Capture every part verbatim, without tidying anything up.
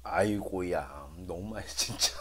아이고야, 너무 맛있어 진짜.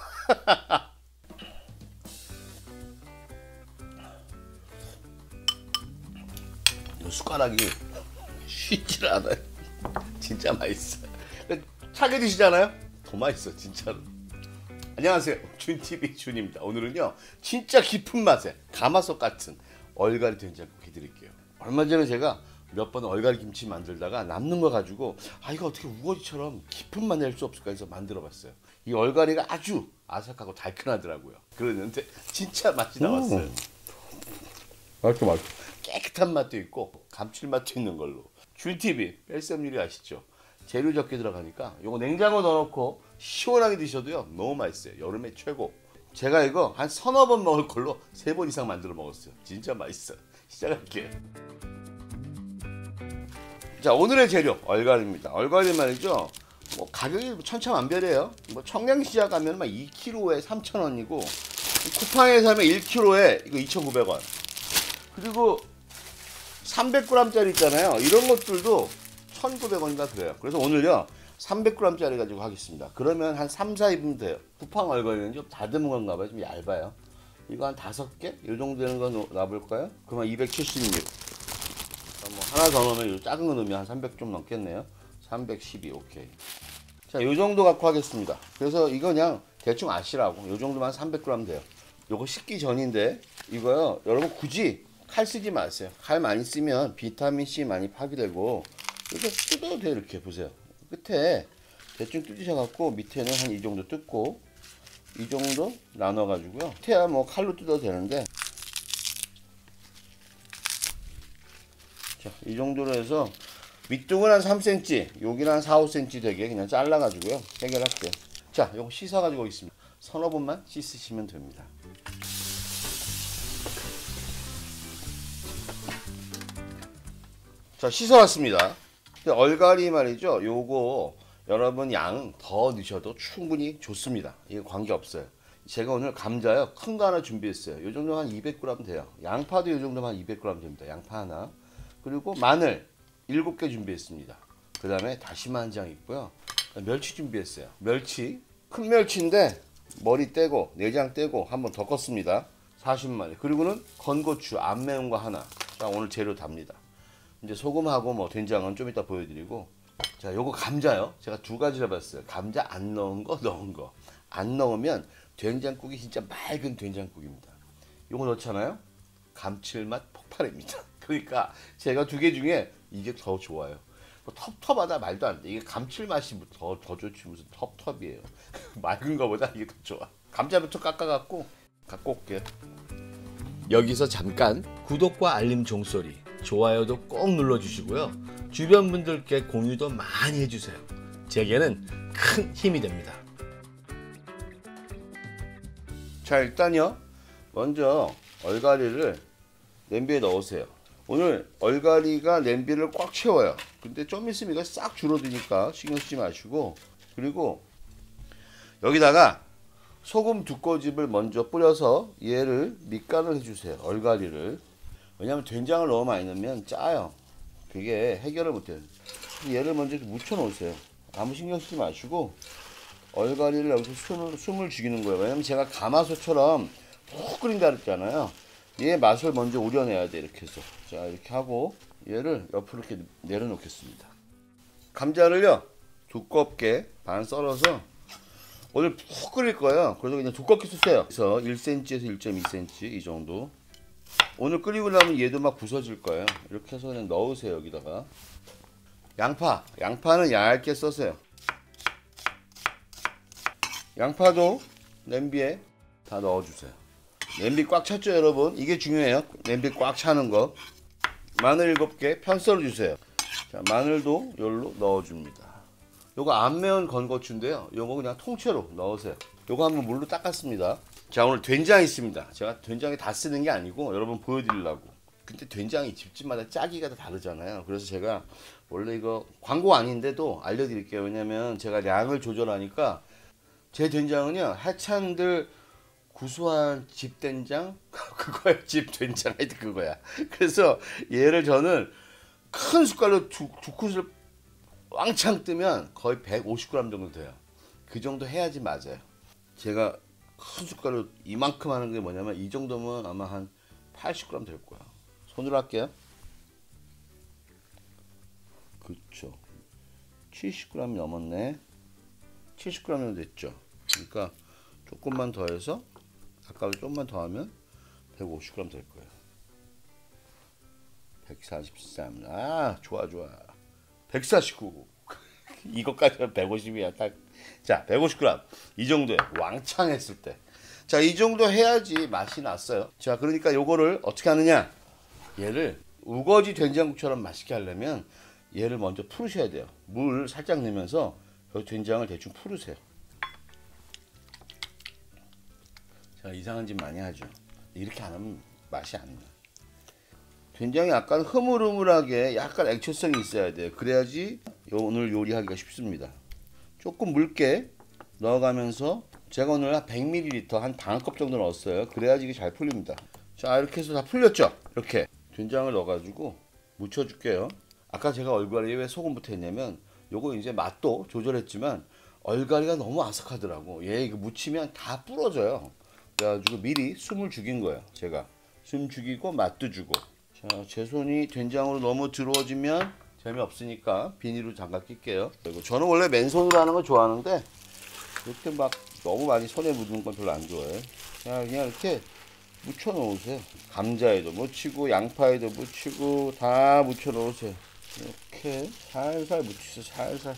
숟가락이 쉬질 않아요. 진짜 맛있어. 차게 드시잖아요. 더 맛있어 진짜로. 안녕하세요, 준티비 준입니다. 오늘은요 진짜 깊은 맛의 가마솥 같은 얼갈이 된장국 해드릴게요. 얼마 전에 제가 몇 번 얼갈이 김치 만들다가 남는 거 가지고 아 이거 어떻게 우거지처럼 깊은 맛 낼 수 없을까 해서 만들어 봤어요. 이 얼갈이가 아주 아삭하고 달큰하더라고요. 그랬는데 진짜 맛이 나왔어요. 음. 맛있어 맛있어. 깨끗한 맛도 있고 감칠맛도 있는 걸로. 준티비 뺄셈 요리 아시죠? 재료 적게 들어가니까 요거 냉장고 넣어놓고 시원하게 드셔도요 너무 맛있어요. 여름에 최고. 제가 이거 한 서너 번 먹을 걸로 세 번 이상 만들어 먹었어요. 진짜 맛있어. 시작할게요. 자, 오늘의 재료 얼갈이입니다. 얼갈이 말이죠, 뭐 가격이 천차만별이에요. 뭐 청량시장 가면 막 이 킬로그램에 삼천 원이고 쿠팡에 사면 일 킬로그램에 이거 이천구백 원. 그리고 삼백 그램짜리 있잖아요. 이런 것들도 천구백 원인가 그래요. 그래서 오늘요 삼백 그램짜리 가지고 하겠습니다. 그러면 한 삼, 사 인분 돼요. 쿠팡 얼갈이는 좀 다듬은 건가 봐요. 좀 얇아요. 이거 한 다섯 개? 이 정도 되는 거 놔볼까요? 그러면 이백칠십육. 뭐 하나 더 넣으면 이 작은 거 넣으면 한 삼백 좀 넘겠네요. 삼백십이. 오케이. 자, 요 정도 갖고 하겠습니다. 그래서 이거 그냥 대충 아시라고. 요 정도만 삼백 그램 돼요. 요거 식기 전인데 이거요 여러분 굳이 칼 쓰지 마세요. 칼 많이 쓰면 비타민C 많이 파괴되고. 이렇게 뜯어도 돼요. 이렇게 보세요. 끝에 대충 뜯으셔갖고 밑에는 한 이 정도 뜯고 이 정도 나눠가지고요. 밑에야 뭐 칼로 뜯어도 되는데, 자, 이 정도로 해서 밑둥은 한 삼 센티미터, 여기는 한 사, 오 센티미터 되게 그냥 잘라가지고요 해결할게요. 자, 요거 씻어가지고 있습니다. 서너 번만 씻으시면 됩니다. 자, 씻어왔습니다. 얼갈이 말이죠, 요거 여러분 양 더 넣으셔도 충분히 좋습니다. 이거 관계없어요. 제가 오늘 감자요 큰 거 하나 준비했어요. 요 정도 한 이백 그램 돼요. 양파도 요 정도면 한 이백 그램 됩니다. 양파 하나. 그리고 마늘 일곱 개 준비했습니다. 그 다음에 다시마 한 장 있고요. 멸치 준비했어요. 멸치, 큰 멸치인데 머리 떼고 내장 떼고 한번 덮었습니다. 사십 마리. 그리고는 건고추 안 매운 거 하나. 자, 오늘 재료 답니다. 이제 소금하고 뭐 된장은 좀 이따 보여드리고. 자, 요거 감자요. 제가 두 가지를 해봤어요. 감자 안 넣은 거, 넣은 거. 안 넣으면 된장국이 진짜 맑은 된장국입니다. 요거 넣잖아요. 감칠맛 폭발입니다. 그러니까 제가 두 개 중에 이게 더 좋아요. 뭐 텁텁하다 말도 안 돼. 이게 감칠맛이 더, 더 좋지 무슨 텁텁이에요. 맑은 거보다 이게 더 좋아. 감자부터 깎아갖고 갖고 올게요. 여기서 잠깐 구독과 알림 종소리, 좋아요도 꼭 눌러주시고요. 주변 분들께 공유도 많이 해주세요. 제게는 큰 힘이 됩니다. 자, 일단요 먼저 얼갈이를 냄비에 넣으세요. 오늘 얼갈이가 냄비를 꽉 채워요. 근데 좀 있으면 이거 싹 줄어드니까 신경 쓰지 마시고. 그리고 여기다가 소금 두 꼬집을 먼저 뿌려서 얘를 밑간을 해주세요. 얼갈이를. 왜냐면 된장을 너무 많이 넣으면 짜요. 그게 해결을 못해요. 얘를 먼저 묻혀 놓으세요. 아무 신경 쓰지 마시고 얼갈이를 여기서 숨을, 숨을 죽이는 거예요. 왜냐면 제가 가마솥처럼 푹 끓인다 그랬잖아요. 얘 맛을 먼저 우려내야 돼. 이렇게 해서 자, 이렇게 하고 얘를 옆으로 이렇게 내려놓겠습니다. 감자를요 두껍게 반 썰어서 오늘 푹 끓일 거예요. 그래서 그냥 두껍게 쓰세요. 그래서 일 센티미터에서 일 점 이 센티미터 이 정도. 오늘 끓이고 나면 얘도 막 부서질 거예요. 이렇게 해서 그냥 넣으세요. 여기다가 양파, 양파는 얇게 써세요. 양파도 냄비에 다 넣어주세요. 냄비 꽉 찼죠 여러분? 이게 중요해요. 냄비 꽉 차는 거. 마늘 일곱 개 편 썰어 주세요. 자, 마늘도 여기로 넣어줍니다. 요거 안 매운 건고추인데요, 요거 그냥 통째로 넣으세요. 요거 한번 물로 닦았습니다. 자, 오늘 된장 있습니다. 제가 된장에 다 쓰는 게 아니고 여러분 보여드리려고. 근데 된장이 집집마다 짜기가 다 다르잖아요. 그래서 제가 원래 이거 광고 아닌데도 알려드릴게요. 왜냐면 제가 양을 조절하니까. 제 된장은요 해찬들 구수한 집된장 그거야. 집된장 하여튼 그거야. 그래서 얘를 저는 큰 숟갈로 두, 두 큰술 왕창 뜨면 거의 백오십 그램 정도 돼요. 그 정도 해야지 맞아요. 제가 큰 숟가락 이만큼 하는 게 뭐냐면 이 정도면 아마 한 팔십 그램 될 거야. 손으로 할게요. 그렇죠. 칠십 그램이 넘었네. 칠십 그램이 됐죠. 그러니까 조금만 더 해서 아까보다 조금만 더 하면 백오십 그램 될 거예요. 백사십삼. 아, 좋아 좋아. 백사십구. 이것까지는 백오십이야. 딱. 자, 백오십 그램. 이 정도에 왕창 했을 때. 자, 이 정도 해야지 맛이 났어요. 자, 그러니까 요거를 어떻게 하느냐? 얘를 우거지 된장국처럼 맛있게 하려면 얘를 먼저 풀으셔야 돼요. 물 살짝 넣으면서 여기 된장을 대충 풀으세요. 자, 이상한 짓 많이 하죠. 이렇게 안 하면 맛이 안 나. 된장이 약간 흐물흐물하게 약간 액체성이 있어야 돼요. 그래야지 오늘 요리하기가 쉽습니다. 조금 묽게 넣어가면서 제가 오늘 한 백 밀리리터 한 반컵 정도 넣었어요. 그래야지 이게 잘 풀립니다. 자, 이렇게 해서 다 풀렸죠? 이렇게 된장을 넣어가지고 묻혀줄게요. 아까 제가 얼갈이에 왜 소금부터 했냐면 요거 이제 맛도 조절했지만 얼갈이가 너무 아삭하더라고. 얘 이거 묻히면 다 부러져요. 그래가지고 미리 숨을 죽인 거예요. 제가 숨 죽이고 맛도 주고. 자, 제 손이 된장으로 너무 들어워지면 재미없으니까 비닐로 장갑 낄게요. 그리고 저는 원래 맨손으로 하는 걸 좋아하는데 이렇게 막 너무 많이 손에 묻는 건 별로 안 좋아해요. 자, 그냥 이렇게 묻혀 놓으세요. 감자에도 묻히고 양파에도 묻히고 다 묻혀 놓으세요. 이렇게 살살 묻히세요. 살살.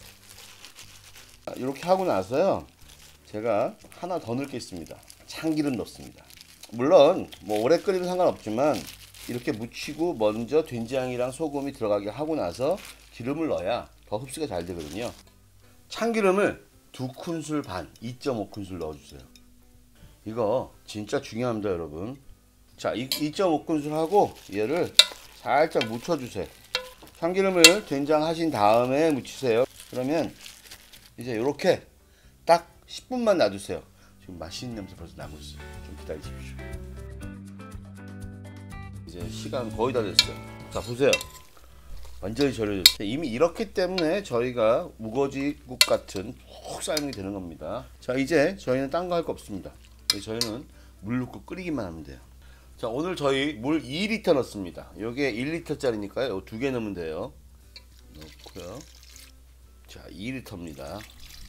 이렇게 하고 나서요, 제가 하나 더 넣을 게 있습니다. 참기름 넣습니다. 물론 뭐 오래 끓이면 상관없지만 이렇게 묻히고 먼저 된장이랑 소금이 들어가게 하고 나서 기름을 넣어야 더 흡수가 잘 되거든요. 참기름을 두 큰술 반, 이 점 오 큰술 넣어주세요. 이거 진짜 중요합니다, 여러분. 자, 이 점 오 큰술 하고 얘를 살짝 묻혀주세요. 참기름을 된장 하신 다음에 묻히세요. 그러면 이제 이렇게 딱 십 분만 놔두세요. 지금 맛있는 냄새 벌써 나고 있어요. 좀 기다리십시오. 이제 시간 거의 다 됐어요. 자, 보세요. 완전히 절여졌어요. 이미 이렇기 때문에 저희가 우거지국 같은 푹 삶이 되는 겁니다. 자, 이제 저희는 딴 거 할 거 없습니다. 저희는 물 넣고 끓이기만 하면 돼요. 자, 오늘 저희 물 이 리터 넣습니다. 요게 일 리터짜리니까요. 두 개 넣으면 돼요. 넣고요. 자, 이 리터입니다.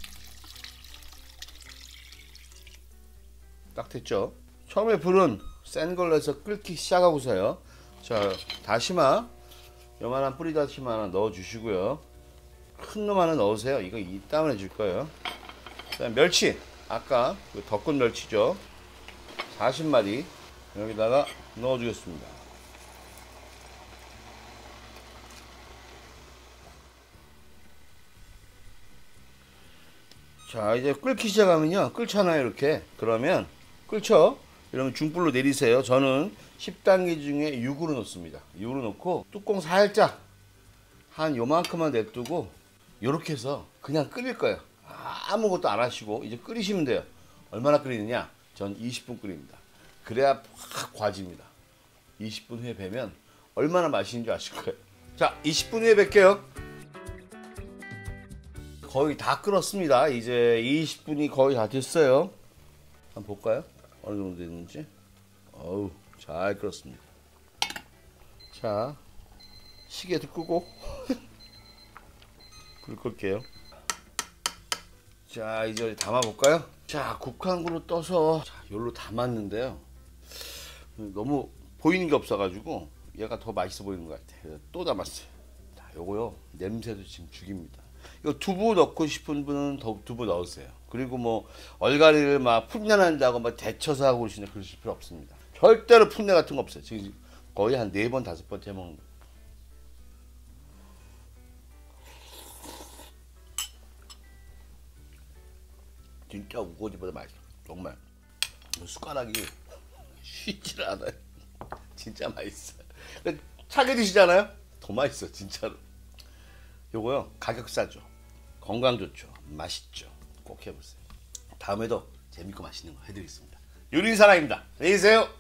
딱 됐죠? 처음에 불은 센 걸로 해서 끓기 시작하고서요. 자, 다시마 요만한 뿌리 다시마 하나 넣어 주시고요. 큰 놈 하나 넣으세요. 이거 이따만 해줄 거예요. 그다음 멸치, 아까 그 덮은 멸치죠. 사십 마리 여기다가 넣어 주겠습니다. 자, 이제 끓기 시작하면요, 끓잖아요. 이렇게 그러면 끓죠. 이러면 중불로 내리세요. 저는 십 단계 중에 육으로 넣습니다. 육으로 넣고 뚜껑 살짝 한 요만큼만 냅두고 요렇게 해서 그냥 끓일 거예요. 아무것도 안 하시고 이제 끓이시면 돼요. 얼마나 끓이느냐? 전 이십 분 끓입니다. 그래야 확 과집니다. 이십 분 후에 뵈면 얼마나 맛있는 줄 아실 거예요. 자, 이십 분 후에 뵐게요. 거의 다 끓었습니다. 이제 이십 분이 거의 다 됐어요. 한번 볼까요? 어느 정도 됐는지. 어우, 잘 끓었습니다. 자, 시계도 끄고 불 끌게요. 자, 이제 담아 볼까요? 자, 국한구로 떠서 자, 요로 담았는데요. 너무 보이는 게 없어가지고 얘가 더 맛있어 보이는 것 같아요. 또 담았어요. 자, 요거요, 냄새도 지금 죽입니다. 이거 두부 넣고 싶은 분은 더 두부 넣으세요. 그리고 뭐 얼갈이를 막 풋내 난다고 막 데쳐서 하고 그러시는데 그러실 필요 없습니다. 절대로 풋내 같은 거 없어요. 지금 거의 한 네 번 다섯 번째 해먹는 거예요. 진짜 우거지보다 맛있어. 정말 숟가락이 쉬질 않아요. 진짜 맛있어. 차게 드시잖아요. 더 맛있어, 진짜로. 요거요, 가격 싸죠. 건강 좋죠. 맛있죠. 꼭 해보세요. 다음에도 재밌고 맛있는 거 해드리겠습니다. 요리사랑입니다. 안녕히 계세요.